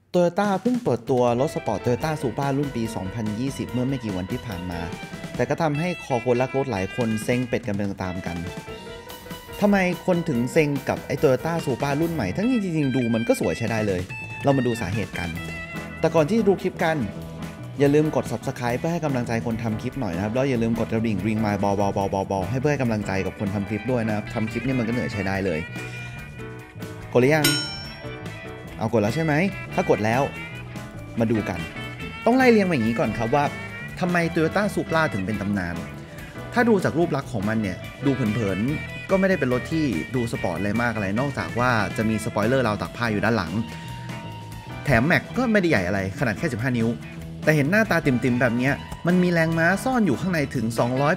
โตโยต้าเพิ่งเปิดตัวรถสปอร์ตโตโยต้าซูปรารุ่นปี 2020 เมื่อไม่กี่วันที่ผ่านมา แต่ก็ทำให้คอคนรักรถหลายคนเซ็งเป็ดกันไปตามๆกัน ทำไมคนถึงเซ็งกับไอ้โตโยต้าซูปรารุ่นใหม่ ทั้งจริงๆดูมันก็สวยใช้ได้เลย เรามาดูสาเหตุกัน แต่ก่อนที่จะดูคลิปกัน อย่าลืมกด Subscribe เพื่อให้กำลังใจคนทำคลิปหน่อยนะครับ แล้วอย่าลืมกดกระดิ่งริงไมล์บอลให้เพื่อให้กำลังใจกับคนทำคลิปด้วยนะครับทำคลิปนี่มันก็เหนื่อยใช้ได้เลย กดหรือยัง เอากดแล้วใช่ไหม ถ้ากดแล้วมาดูกัน ต้องไล่เรียงมาอย่างนี้ก่อนครับว่าทำไม Toyota Supra ถึงเป็นตำนาน ถ้าดูจากรูปลักษณ์ของมันเนี่ยดูเผินๆก็ไม่ได้เป็นรถที่ดูสปอร์ตอะไรมากอะไรนอกจากว่าจะมีสปอยเลอร์ราวตากผ้าอยู่ด้านหลังแถมแม็กก็ไม่ได้ใหญ่อะไรขนาดแค่15นิ้วแต่เห็นหน้าตาติ่มๆแบบนี้มันมีแรงม้าซ่อนอยู่ข้างในถึง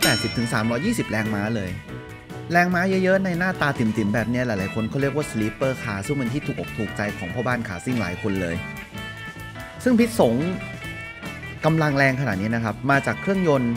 280-320 แรงม้าเลยแรงม้าเยอะๆในหน้าตาติ่มๆแบบนี้หลายๆคนเขาเรียกว่า sleeper car ซึ่งมันที่ถูกอกถูกใจของพ่อบ้านขาซิ่งหลายคนเลยซึ่งพิษสงกำลังแรงขนาดนี้นะครับมาจากเครื่องยนต์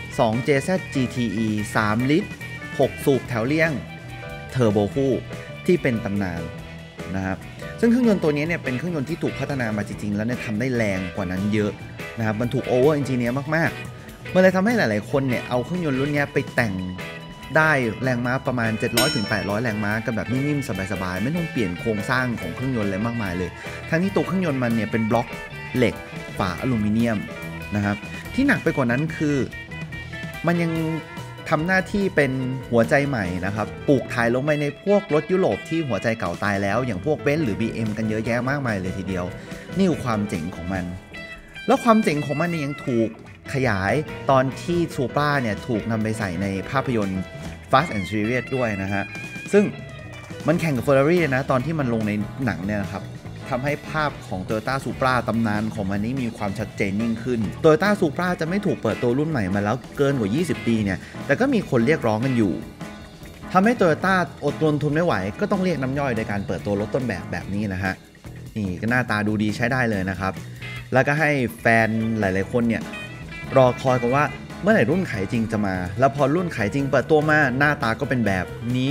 2 JZ GTE 3 ลิตร 6 สูบแถวเลี่ยงเทอร์โบคู่ที่เป็นตำนานนะครับซึ่งเครื่องยนต์ตัวนี้เนี่ยเป็นเครื่องยนต์ที่ถูกพัฒนามาจริงๆแล้วเนี่ยทำได้แรงกว่านั้นเยอะนะครับมันถูกโอเวอร์เอนจิเนียร์มากๆมันเลยทำให้หลายๆคนเนี่ยเอาเครื่องยนต์รุ่นนี้ไปแต่งได้แรงม้าประมาณ 700-800 แรงม้ากันแบบนิ่มๆสบายๆไม่ต้องเปลี่ยนโครงสร้างของเครื่องยนต์อะไรมากมายเลยทั้งที่ตัวเครื่องยนต์มันเนี่ยเป็นบล็อกเหล็กฝาอลูมิเนียมนะครับที่หนักไปกว่านั้นคือมันยังทำหน้าที่เป็นหัวใจใหม่นะครับปลูกถ่ายลงไปในพวกรถยุโรปที่หัวใจเก่าตายแล้วอย่างพวกเบนซ์หรือ BM กันเยอะแยะมากมายเลยทีเดียวนี่คือความเจ๋งของมันแล้วความเจ๋งของมันยังถูกขยายตอนที่ซูปราเนี่ยถูกนำไปใส่ในภาพยนตร์ Fast and Furious ด้วยนะฮะซึ่งมันแข่งกับ Ferrari นะตอนที่มันลงในหนังเนี่ยนะครับทำให้ภาพของ Toyota Supra ตำนานของมันนี้มีความชัดเจนยิ่งขึ้น Toyota Supra จะไม่ถูกเปิดตัวรุ่นใหม่มาแล้วเกินกว่า20 ปีเนี่ยแต่ก็มีคนเรียกร้องกันอยู่ทำให้ Toyota อดทนทนไม่ไหวก็ต้องเรียกน้ำย่อยโดยการเปิดตัวรถต้นแบบนี้นะฮะนี่ก็หน้าตาดูดีใช้ได้เลยนะครับแล้วก็ให้แฟนหลายๆคนเนี่ยรอคอยกันว่าเมื่อไหร่รุ่นขายจริงจะมาแล้วพอรุ่นขายจริงเปิดตัวมาหน้าตาก็เป็นแบบนี้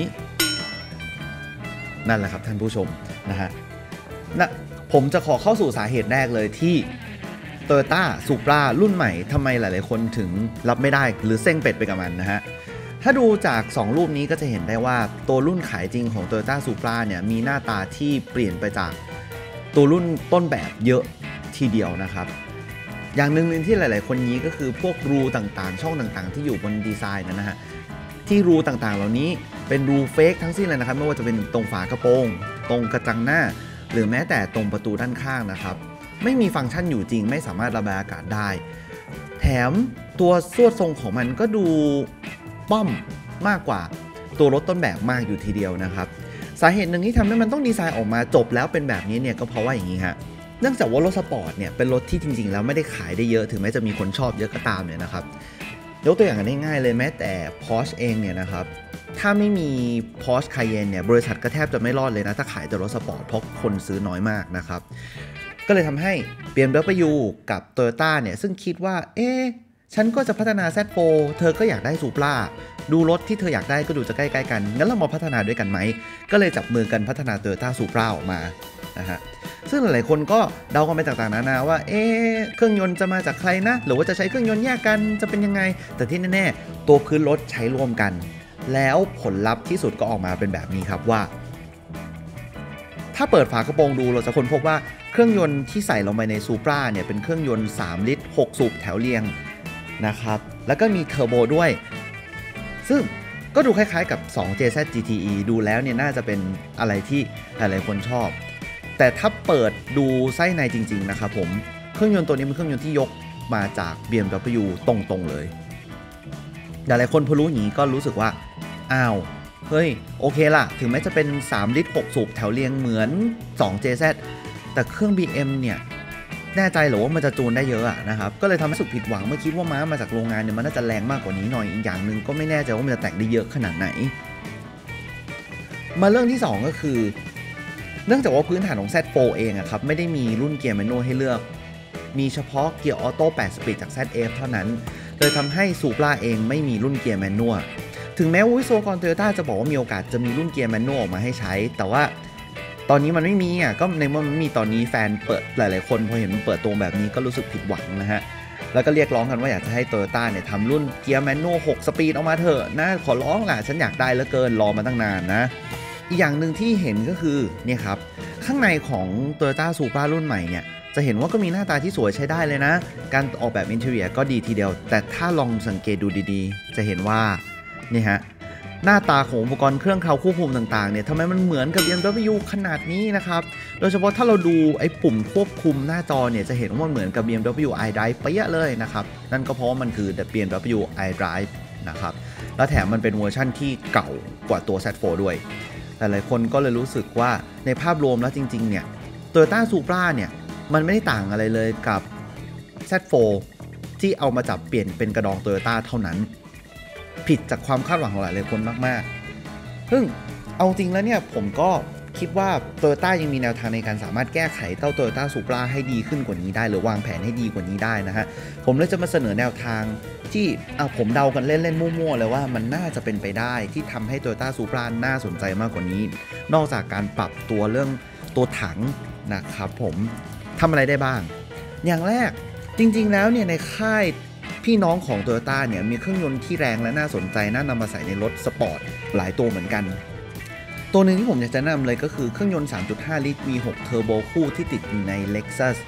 นั่นแหละครับท่านผู้ชมนะฮะผมจะขอเข้าสู่สาเหตุแรกเลยที่ Toyota Supra รุ่นใหม่ทำไมหลายๆคนถึงรับไม่ได้หรือเซ็งเป็ดไปกับมันนะฮะถ้าดูจาก2รูปนี้ก็จะเห็นได้ว่าตัวรุ่นขายจริงของ Toyota Supra เนี่ยมีหน้าตาที่เปลี่ยนไปจากตัวรุ่นต้นแบบเยอะทีเดียวนะครับอย่างหนึ่งที่หลายๆคนนี้ก็คือพวกรูต่างๆช่องต่างๆที่อยู่บนดีไซน์นะฮะที่รูต่างๆเหล่านี้เป็นรูเฟกทั้งสิ้นเลยนะครับไม่ว่าจะเป็นตรงฝากระโปรงตรงกระจังหน้าหรือแม้แต่ตรงประตูด้านข้างนะครับไม่มีฟังก์ชันอยู่จริงไม่สามารถระบายอากาศได้แถมตัวสวดทรงของมันก็ดูป้อมมากกว่าตัวรถต้นแบบมากอยู่ทีเดียวนะครับสาเหตุหนึ่งที่ทำให้มันต้องดีไซน์ออกมาจบแล้วเป็นแบบนี้เนี่ยก็เพราะว่าอย่างนี้ฮะเนื่องจากว่ารถสปอร์ตเนี่ยเป็นรถที่จริงๆแล้วไม่ได้ขายได้เยอะถึงแม้จะมีคนชอบเยอะก็ตามเนี่ยนะครับยกตัวอย่างง่ายๆเลยแม้แต่ Porsche เองเนี่ยนะครับถ้าไม่มี Porsche Cayenne เนี่ยบริษัทก็แทบจะไม่รอดเลยนะถ้าขายแต่รถสปอร์ตเพราะคนซื้อน้อยมากนะครับก็เลยทำให้ BMW กับ Toyota เนี่ยซึ่งคิดว่าฉันก็จะพัฒนา Z4 เธอก็อยากได้ Supra ดูรถที่เธออยากได้ก็ดูจะใกล้ๆกันงั้นเรามาพัฒนาด้วยกันไหมก็เลยจับมือกันพัฒนา Toyota Supra ออกมานะฮะซึ่งหลายๆคนก็เดากันไปต่างๆนานาว่าเครื่องยนต์จะมาจากใครนะหรือว่าจะใช้เครื่องยนต์แยกกันจะเป็นยังไงแต่ที่แน่ๆตัวพื้นรถใช้ร่วมกันแล้วผลลัพธ์ที่สุดก็ออกมาเป็นแบบนี้ครับว่าถ้าเปิดฝากระโปรงดูเราจะค้นพบว่าเครื่องยนต์ที่ใส่ลงไปใน Supra เนี่ยเป็นเครื่องยนต์3 ลิตร 6 สูบแถวเรียงนะครับแล้วก็มีเทอร์โบด้วยซึ่งก็ดูคล้ายๆกับ2 JZ GTE ดูแล้วเนี่ยน่าจะเป็นอะไรที่หลายๆคนชอบแต่ถ้าเปิดดูไส้ในจริงๆนะครับผมเครื่องยนต์ตัวนี้เป็นเครื่องยนต์ที่ยกมาจาก BMW ตรงๆเลยหลายๆคนพอรู้อย่างนี้ก็รู้สึกว่าอ้าวเฮ้ยโอเคล่ะถึงแม้จะเป็น3 ลิตร 6 สูบแถวเรียงเหมือน2 JZ แต่เครื่อง BM เนี่ยแน่ใจหรือว่ามันจะจูนได้เยอะนะครับก็เลยทำให้สุดผิดหวังเมื่อคิดว่าม้ามาจากโรงงานเนี่ยมันน่าจะแรงมากกว่านี้หน่อยอีกอย่างหนึ่งก็ไม่แน่ใจว่ามันจะแต่งได้เยอะขนาดไหนมาเรื่องที่2ก็คือเนื่องจากว่าพื้นฐานของ Z4 เองครับไม่ได้มีรุ่นเกียร์แมนนวลให้เลือกมีเฉพาะเกียร์ออโต้8สปีดจาก ZF เท่านั้นเลยทำให้ Supra เองไม่มีรุ่นเกียร์แมนนวลถึงแม้ว่าวิศวกร Toyota จะบอกว่ามีโอกาสจะมีรุ่นเกียร์แมนนวลออกมาให้ใช้แต่ว่าตอนนี้มันไม่มีอ่ะก็ในเมื่อมันมีตอนนี้แฟนเปิดหลายๆคนพอเห็นมันเปิดตัวแบบนี้ก็รู้สึกผิดหวังนะฮะแล้วก็เรียกร้องกันว่าอยากจะให้ Toyota เนี่ยทำรุ่นเกียร์แมนนวล6 สปีดออกมาเถอะนะขอร้องล่ะฉันอยากได้เหลือเกินรอมาตั้งนานนะอีกอย่างหนึ่งที่เห็นก็คือเนี่ยครับข้างในของ Toyota Supra รุ่นใหม่เนี่ยจะเห็นว่าก็มีหน้าตาที่สวยใช้ได้เลยนะการออกแบบอินเทอร์เนียก็ดีทีเดียวแต่ถ้าลองสังเกตดูดีๆจะเห็นว่านี่ฮะหน้าตาของอุปกรณ์เครื่องเคราควบคุมต่างๆเนี่ยทำไมมันเหมือนกับ BMW ขนาดนี้นะครับโดยเฉพาะถ้าเราดูไอ้ปุ่มควบคุมหน้าจอเนี่ยจะเห็นว่ามันเหมือนกับ BMW iDrive ไปเยอะเลยนะครับนั่นก็เพราะมันคือ BMW iDrive นะครับแล้วแถมมันเป็นเวอร์ชั่นที่เก่ากว่าตัว Z4 ด้วยหลายๆคนก็เลยรู้สึกว่าในภาพรวมแล้วจริงๆเนี่ย Toyota Supra เนี่ยมันไม่ได้ต่างอะไรเลยกับ Z4 ที่เอามาจับเปลี่ยนเป็นกระดอง Toyota เท่านั้นผิดจากความคาดหวังของหลายๆคนมากๆซึ่งเอาจริงแล้วเนี่ยผมก็คิดว่า Toyota ยังมีแนวทางในการสามารถแก้ไขเต้า Toyota Supra ให้ดีขึ้นกว่านี้ได้หรือวางแผนให้ดีกว่านี้ได้นะฮะผมเลยจะมาเสนอแนวทางที่ผมเดากันเล่นๆมั่วๆเลยว่ามันน่าจะเป็นไปได้ที่ทำให้ Toyota Supra น่าสนใจมากกว่านี้นอกจากการปรับตัวเรื่องตัวถังนะครับผมทำอะไรได้บ้างอย่างแรกจริงๆแล้วเนี่ยในค่ายพี่น้องของ Toyota เนี่ยมีเครื่องยนต์ที่แรงและน่าสนใจน่านำมาใส่ในรถสปอร์ตหลายตัวเหมือนกันตัวหนึ่งที่ผมอยากจะแนะนำเลยก็คือเครื่องยนต์ 3.5 ลิตร V6 เทอร์โบคู่ที่ติดอยู่ใน Lexus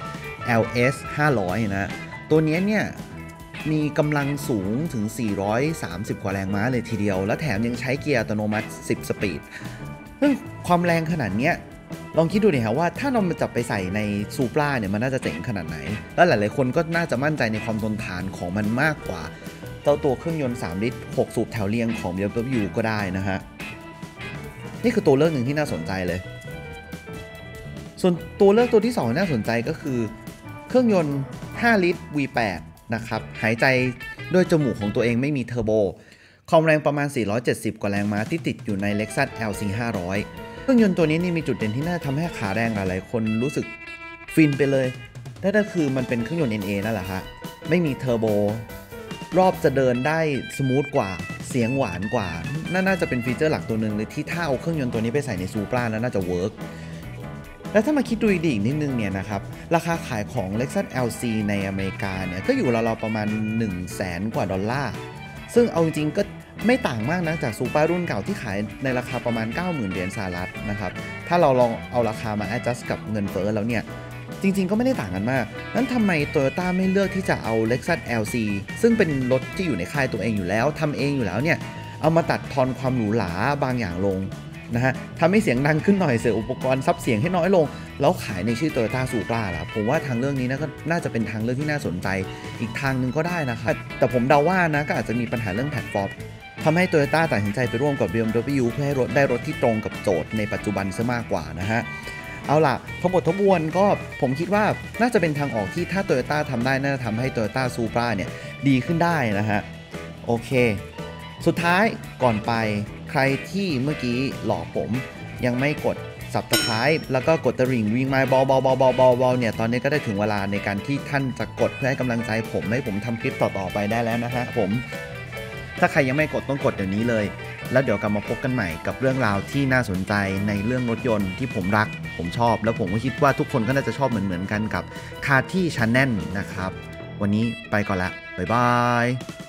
LS 500 นะตัวนี้เนี่ยมีกำลังสูงถึง430 กว่าแรงม้าเลยทีเดียวและแถมยังใช้เกียร์อัตโนมัติ10 สปีดซึ่งความแรงขนาดนี้ลองคิดดูดิครับว่าถ้าเรามาจับไปใส่ในซูปราเนี่ยมันน่าจะเจ๋งขนาดไหนแล้วหลายๆคนก็น่าจะมั่นใจในความทนทานของมันมากกว่าเจ้าตัวเครื่องยนต์3 ลิตร 6 สูบแถวเรียงของ BMW ก็ได้นะฮะนี่คือตัวเลือกหนึ่งที่น่าสนใจเลยส่วนตัวเลือกตัวที่2น่าสนใจก็คือเครื่องยนต์5 ลิตร V8 นะครับหายใจด้วยจมูกของตัวเองไม่มีเทอร์โบความแรงประมาณ470 กว่าแรงม้าที่ติดอยู่ใน Lexus LC 500เครื่องยนต์ตัวนี้นี่มีจุดเด่นที่น่าทำให้ขาแรงหลายๆคนรู้สึกฟินไปเลยนั่นก็คือมันเป็นเครื่องยนต์ NA นั่นแหละฮะไม่มีเทอร์โบรอบจะเดินได้สมูทกว่าเสียงหวานกว่าน่าจะเป็นฟีเจอร์หลักตัวหนึ่งเลยที่ถ้าเอาเครื่องยนต์ตัวนี้ไปใส่ในซูปราแล้วน่าจะเวิร์กแล้วถ้ามาคิดดูดีอีกนิดนึงเนี่ยนะครับราคาขายของ Lexus LC ในอเมริกาเนี่ยก็อยู่ราวๆประมาณ 100,000 กว่าดอลลาร์ซึ่งเอาจริงๆก็ไม่ต่างมากนะจากซูปรารุ่นเก่าที่ขายในราคาประมาณ 90,000 เหรียญสหรัฐนะครับถ้าเราลองเอาราคามา adjust กับเงินเฟ้อแล้วเนี่ยจริงๆก็ไม่ได้ต่างกันมากนั้นทำไม Toyota ไม่เลือกที่จะเอา Lexus LC ซึ่งเป็นรถที่อยู่ในค่ายตัวเองอยู่แล้วทำเองอยู่แล้วเนี่ยเอามาตัดทอนความหรูหราบางอย่างลงนะฮะทำให้เสียงดังขึ้นหน่อยเสริมอุปกรณ์ซับเสียงให้น้อยลงแล้วขายในชื่อ Toyota Supra ล่ะผมว่าทางเรื่องนี้ก็น่าจะเป็นทางเลือกที่น่าสนใจอีกทางนึงก็ได้นะครับแต่ผมเดาว่านะก็อาจจะมีปัญหาเรื่องแพลตฟอร์มทำให้ Toyota ตัดสินใจไปร่วมกับ BMW เพื่อให้ได้รถที่ตรงกับโจทย์ในปัจจุบันซะมากกว่านะฮะเอาล่ะทั้งหมดทั้งมวลก็ผมคิดว่าน่าจะเป็นทางออกที่ถ้า Toyota ทำได้น่าจะทำให้ Toyota Supra เนี่ยดีขึ้นได้นะฮะโอเคสุดท้ายก่อนไปใครที่เมื่อกี้หลอกผมยังไม่กด Subscribe แล้วก็กดกระดิ่งวิ่งไม้บอลเนี่ยตอนนี้ก็ได้ถึงเวลาในการที่ท่านจะกดเพื่อให้กำลังใจผมให้ผมทำคลิปต่อๆไปได้แล้วนะฮะผมถ้าใครยังไม่กดต้องกดเดี๋ยวนี้เลยแล้วเดี๋ยวกลับมาพบกันใหม่กับเรื่องราวที่น่าสนใจในเรื่องรถยนต์ที่ผมรักผมชอบแล้วผมก็คิดว่าทุกคนก็น่าจะชอบเหมือนกันกับ Carty Channel นะครับวันนี้ไปก่อนละบ๊ายบาย